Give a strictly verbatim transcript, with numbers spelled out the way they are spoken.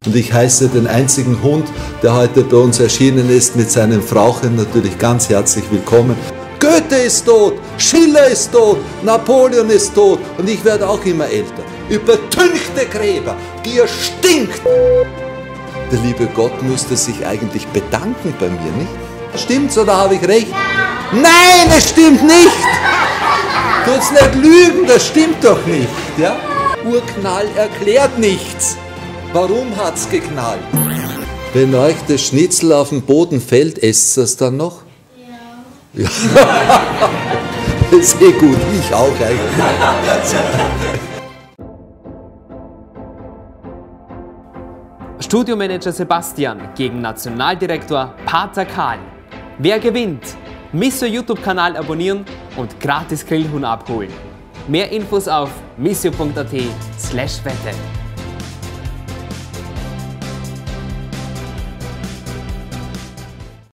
Und ich heiße den einzigen Hund, der heute bei uns erschienen ist, mit seinem Frauchen natürlich ganz herzlich willkommen. Goethe ist tot, Schiller ist tot, Napoleon ist tot und ich werde auch immer älter. Übertünchte Gräber, Gier stinkt! Der liebe Gott müsste sich eigentlich bedanken bei mir, nicht? Stimmt's oder habe ich recht? Nein, es stimmt nicht! Tut's nicht lügen, das stimmt doch nicht, ja? Urknall erklärt nichts. Warum hat's geknallt? Wenn euch das Schnitzel auf den Boden fällt, esst ihr es dann noch? Ja. Ja. Das ist eh gut, ich auch eigentlich. Studiomanager Sebastian gegen Nationaldirektor Pater Karl. Wer gewinnt? Missio YouTube-Kanal abonnieren und gratis Grillhuhn abholen. Mehr Infos auf missio punkt at slash wette.